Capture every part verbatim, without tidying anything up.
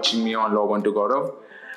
watching me on Log On to Gaurav.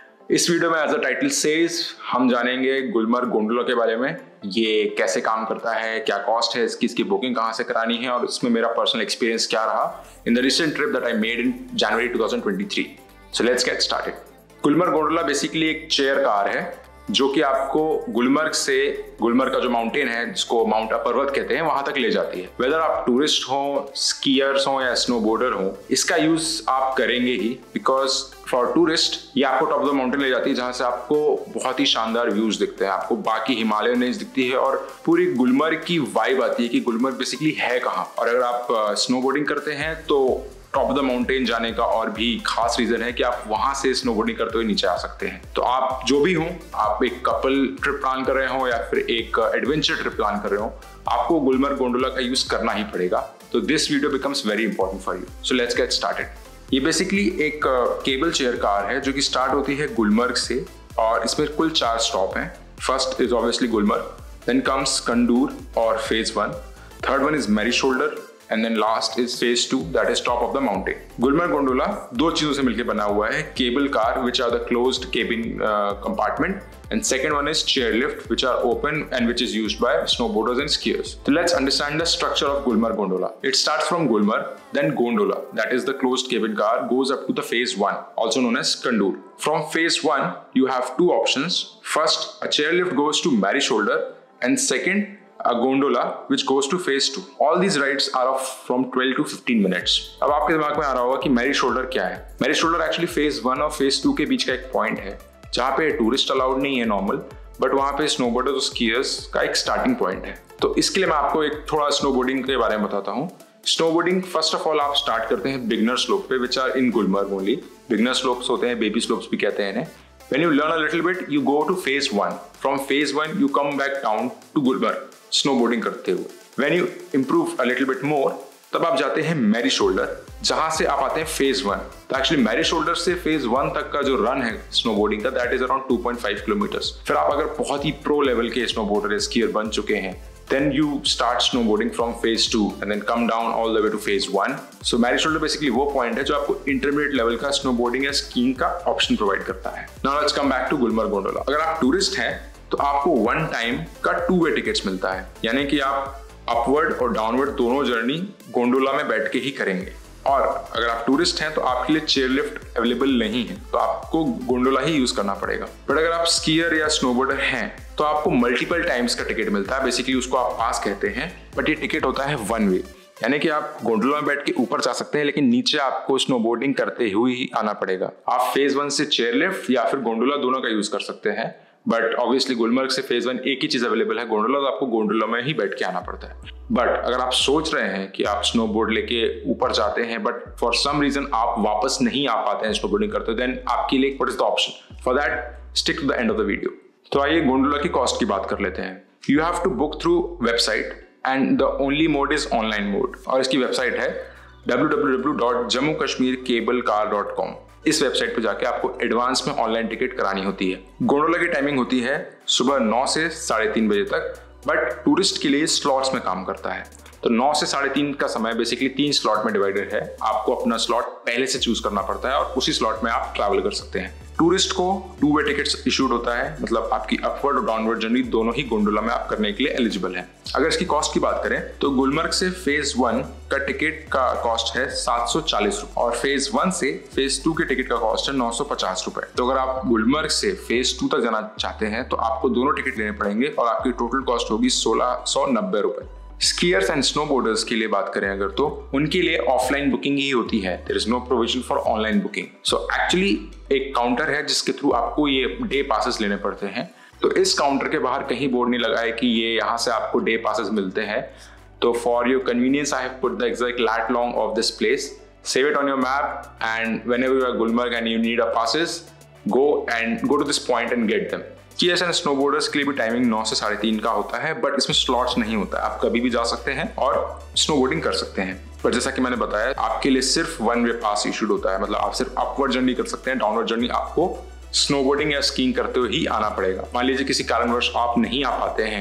इस video में as a title says हम जानेंगे गुलमर्ग गोंडोला के बारे में। ये कैसे काम करता है, क्या कॉस्ट है इसकी, इसकी बुकिंग कहाँ से करानी है और इसमें मेरा पर्सनल एक्सपीरियंस क्या रहा in the recent trip that I made in January two thousand twenty three. So let's get started. Gulmarg gondola basically एक चेयर कार है जो कि आपको गुलमर्ग से, गुलमर्ग का जो माउंटेन है जिसको माउंट पर्वत कहते हैं, वहां तक ले जाती है। वेदर आप टूरिस्ट हो, स्कीयर्स हो या स्नोबोर्डर हो, इसका यूज आप करेंगे ही, बिकॉज फॉर टूरिस्ट ये आपको टॉप ऑफ द माउंटेन ले जाती है जहां से आपको बहुत ही शानदार व्यूज दिखते हैं, आपको बाकी हिमालयन रेंज दिखती है और पूरी गुलमर्ग की वाइब आती है कि गुलमर्ग बेसिकली है कहाँ। और अगर आप स्नोबोर्डिंग करते हैं तो टॉप ऑफ द माउंटेन जाने का और भी खास रीजन है कि आप वहां से स्नोबोर्डिंग करते हुए नीचे आ सकते हैं। तो आप जो भी हो, आप एक कपल ट्रिप प्लान कर रहे हो या फिर एक एडवेंचर ट्रिप प्लान कर रहे हो, आपको गुलमर्ग गोंडोला का यूज करना ही पड़ेगा। तो this video becomes very important for you. So let's get started. ये बेसिकली एक केबल चेयर कार है जो कि स्टार्ट होती है गुलमर्ग से और इसमें कुल चार स्टॉप हैं। First is obviously Gulmarg, then comes Kongdoor और phase one, third one is Mary shoulder and then last is phase two, that is top of the mountain. Gulmarg gondola दो चीजों से मिलकर बना हुआ है, cable car which are the closed cabin uh, compartment and second one is chair lift which are open and which is used by snowboarders and skiers. So let's understand the structure of Gulmarg gondola. It starts from Gulmarg, then gondola, that is the closed cabin car, goes up to the phase one, also known as Kandur. From phase one you have two options. First, a chair lift goes to Mary Shoulder and second a gondola which goes to phase two. All these rides are of from twelve to fifteen minutes. अब आपके दिमाग में आ रहा होगा कि Mary shoulder क्या है। Mary shoulder actually phase one और फेज टू के बीच का एक पॉइंट है जहाँ पे टूरिस्ट अलाउड नहीं है नॉर्मल, बट वहाँ पे स्नोबोर्डर्स और स्कीयर्स का एक स्टार्टिंग पॉइंट है। तो इसके लिए मैं आपको एक थोड़ा स्नोबोर्डिंग के बारे में बताता हूँ। स्नोबोर्डिंग फर्स्ट ऑफ ऑल आप स्टार्ट करते हैं बिगनर स्लोप पे which are in Gulmarg only. Beginner slopes होते हैं, बेबी स्लोप्स भी कहते हैं इन्हें। When you learn a little bit, you go to phase one. From phase one, you come back down to Gulmarg, snowboarding करते हुए. When you improve a little bit more, तब आप जाते हैं मैरी शोल्डर, जहां से आप आते हैं फेज वन। तो एक्चुअली मैरी शोल्डर से फेज वन तक का जो रन है स्नोबोर्डिंग का, that is around two point five kilometres. फिर आप अगर बहुत ही प्रो लेवल के स्नोबोर्डर स्कीयर बन चुके हैं, then you start snowboarding from phase two and then come down all the way to phase one. So Mary shoulder basically वो पॉइंट है जो आपको इंटरमीडिएट लेवल का स्नोबोर्डिंग या स्कीइंग का ऑप्शन प्रोवाइड करता है। Now let's come back to Gulmarg gondola. अगर आप टूरिस्ट हैं तो आपको वन टाइम का टू वे टिकट्स मिलता है, यानी कि आप अपवर्ड और डाउनवर्ड दोनों जर्नी गोंडोला में बैठ के ही करेंगे। और अगर आप टूरिस्ट हैं तो आपके लिए चेयर लिफ्ट अवेलेबल नहीं है, तो आपको गोंडोला ही यूज करना पड़ेगा। बट अगर आप स्कीयर या स्नोबोर्डर हैं तो आपको मल्टीपल टाइम्स का टिकट मिलता है, बेसिकली उसको आप पास कहते हैं, बट ये टिकट होता है वन वे, यानी कि आप गोंडोला में बैठ के ऊपर जा सकते हैं लेकिन नीचे आपको स्नोबोर्डिंग करते हुए ही आना पड़ेगा। आप फेज वन से चेयर लिफ्ट या फिर गोंडोला दोनों का यूज कर सकते हैं, बट ऑब्वियसली गुलमर्ग से फेज वन एक ही चीज अवेलेबल है, गोंडोला, तो आपको गोंडोला में ही बैठ के आना पड़ता है। बट अगर आप सोच रहे हैं कि आप स्नोबोर्ड लेके ऊपर जाते हैं बट फॉर सम रीजन आप वापस नहीं आ पाते हैं स्नोबोर्डिंग करते, देन आपके लिए what is the option for that, stick to the end of the video. तो आइए गोंडोला की कॉस्ट की बात कर लेते हैं। You have to book through website and the only mode is online mode, और इसकी वेबसाइट है W W W dot Jammu Kashmir cable car dot com. इस वेबसाइट पे जाके आपको एडवांस में ऑनलाइन टिकट करानी होती है। गोंडोला की टाइमिंग होती है सुबह नौ से साढ़े तीन बजे तक, बट टूरिस्ट के लिए स्लॉट्स में काम करता है। तो नौ से साढ़े तीन का समय बेसिकली तीन स्लॉट में डिवाइडेड है। आपको अपना स्लॉट पहले से चूज करना पड़ता है और उसी स्लॉट में आप ट्रैवल कर सकते हैं। टूरिस्ट को टू वे टिकट्स इशूड होता है, मतलब आपकी अपवर्ड और डाउनवर्ड जर्नी दोनों ही गोंडोला में आप करने के लिए एलिजिबल है। अगर इसकी कॉस्ट की बात करें तो गुलमर्ग से फेज वन का टिकट का कॉस्ट है सात सौ चालीस रुपए और फेज वन से फेज टू के टिकट का कॉस्ट है नौ सौ पचास रुपए। तो अगर आप गुलमर्ग से फेज टू तक जाना चाहते हैं तो आपको दोनों टिकट लेने पड़ेंगे और आपकी टोटल कॉस्ट होगी सोलह सौ नब्बे रुपए। स्कीयर्स एंड स्नोबोर्डर्स के लिए बात करें अगर, तो उनके लिए ऑफलाइन बुकिंग ही होती है, there is no provision for online booking. So actually एक काउंटर है जिसके थ्रू आपको ये डे पासेस लेने पड़ते हैं। तो इस काउंटर के बाहर कहीं बोर्ड नहीं लगा है कि ये यहाँ से आपको डे पासेस मिलते हैं। तो for your convenience I have put the exact lat long of this place, save it on your map and whenever you are Gulmarg and you need a passes, go and go to this point and get them. Skiers and snowboarders के लिए भी timing नौ से साढ़े तीन का होता है, but इसमें स्लॉट्स नहीं होता है, आप कभी भी जा सकते हैं और स्नोबोर्डिंग कर सकते हैं। पर जैसा कि मैंने बताया, आपके लिए सिर्फ वन वे पास इशूड होता है, मतलब आप सिर्फ अपवर्ड जर्नी कर सकते हैं, डाउनवर्ड जर्नी आपको स्नोबोर्डिंग या स्कीइंग करते हुए ही आना पड़ेगा। मान लीजिए किसी कारणवश आप नहीं आ पाते हैं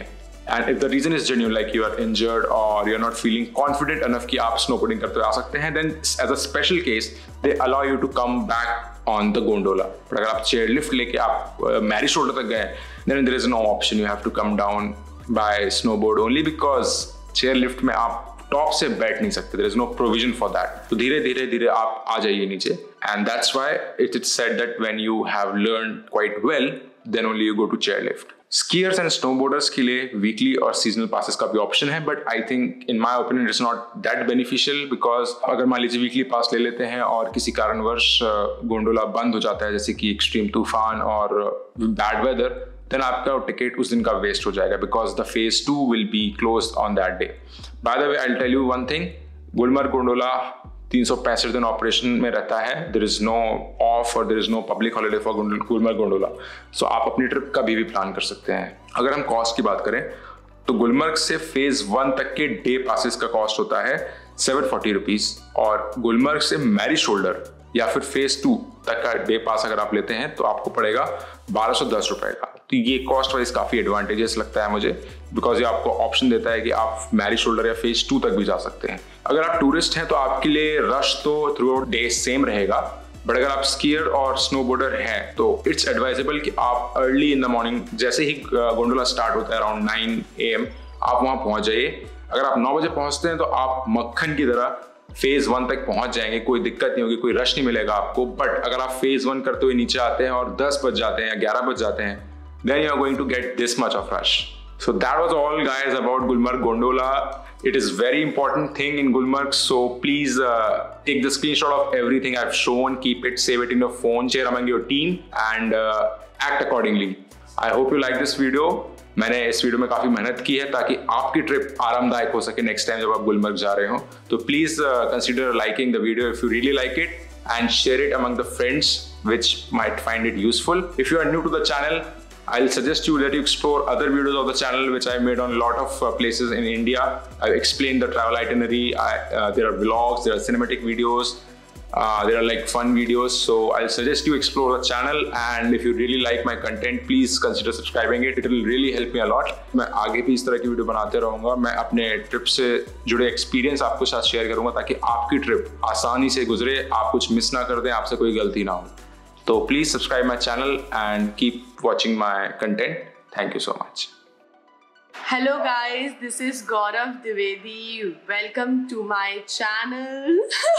And if the reason is genuine, like you are injured or you're not feeling confident enough कि आप snowboarding करते हुए आ सकते हैं, then as a special case they allow you to come back on the gondola. But अगर आप chair lift लेके आप Mary shoulder तक गए, then there is no option. You have to come down by snowboard only because chair lift में आप top से बैठ नहीं सकते. There is no provision for that. तो धीरे धीरे धीरे आप आ जाइए नीचे. And that's why it is said that when you have learned quite well, then only you go to chairlift. Skiers and snowboarders के लिए weekly और seasonal passes का भी option है, but I think in my opinion it's not that beneficial because अगर मान लीजिए weekly pass ले लेते हैं और किसी कारणवश गोंडोला बंद हो जाता है, जैसे कि extreme तूफान और bad weather, then आपका टिकट उस दिन का वेस्ट हो जाएगा because the phase two will be closed on that day. By the way, I'll tell you one thing, Gulmarg gondola तीन सौ पैंसठ दिन ऑपरेशन में रहता है. देयर इज नो ऑफ और there is no public holiday for Gulmarg gondola. So आप अपनी ट्रिप कभी भी प्लान कर सकते हैं. अगर हम कॉस्ट की बात करें तो गुलमर्ग से फेज वन तक के डे पासेस का कॉस्ट होता है सेवन फोर्टी रुपीज और गुलमर्ग से मैरी शोल्डर या फिर फेज टू तक का डे पास अगर आप लेते हैं तो आपको पड़ेगा बारह सौ दस रुपए का. तो ये कॉस्ट वाइज काफी एडवांटेजेस लगता है मुझे बिकॉज ये आपको ऑप्शन देता है कि आप मैरी शोल्डर या फेज टू तक भी जा सकते हैं. अगर आप टूरिस्ट हैं तो आपके लिए रश तो थ्रू आउट डे सेम रहेगा, बट अगर आप स्कीयर और स्नोबोर्डर हैं तो इट्स एडवाइजेबल कि आप अर्ली इन द मॉर्निंग जैसे ही गोंडोला स्टार्ट होता है अराउंड नाइन ए एम आप वहाँ पहुँच जाइए. अगर आप नौ बजे पहुँचते हैं तो आप मक्खन की तरह फेज वन तक पहुंच जाएंगे, कोई दिक्कत नहीं होगी, कोई रश नहीं मिलेगा आपको. बट अगर आप फेज वन करते हुए नीचे आते हैं और दस बज जाते हैं या ग्यारह बज जाते हैं, then you are going to get this much of rush. So that was all guys about Gulmarg Gondola. It is very important thing in Gulmarg, so please uh, take the screenshot of everything I've shown, keep it, save it in your phone, share among your team and uh, act accordingly. I hope you like this video. मैंने इस video में काफी मेहनत की है ताकि आपकी trip आरामदायक हो सके नेक्स्ट टाइम जब आप गुलमर्ग जा रहे हो. तो please consider liking the video if you really like it and share it among the friends which might find it useful. If you are new to the channel, I'll suggest you that you explore other videos of the channel which I made on a lot of uh, places in India. I've explained the travel itinerary. I, uh, there are vlogs, there are cinematic videos, uh, there are like fun videos. So I'll suggest you explore the channel and if you really like my content, please consider subscribing it. It will really help me a lot. मैं आगे भी इस तरह की video बनाते रहूँगा. मैं अपने ट्रिप से जुड़े एक्सपीरियंस आपको साथ शेयर करूँगा ताकि आपकी ट्रिप आसानी से गुजरे, आप कुछ मिस ना कर दें, आपसे कोई गलती ना हो. So please subscribe my channel and keep watching my content. Thank you so much. Hello guys, this is Gaurav Dwivedi. Welcome to my channel.